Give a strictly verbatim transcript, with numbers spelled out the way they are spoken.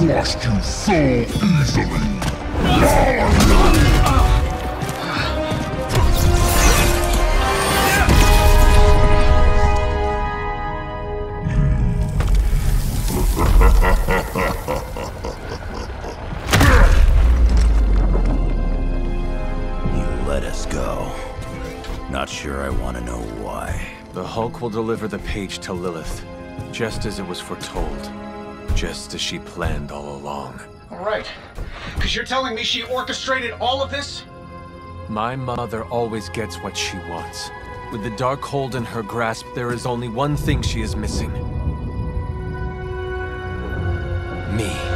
squashed you so easily. You let us go. Not sure I want to know why. The Hulk will deliver the page to Lilith, just as it was foretold. Just as she planned all along. Alright. Because you're telling me she orchestrated all of this? My mother always gets what she wants. With the Darkhold in her grasp, there is only one thing she is missing. Me.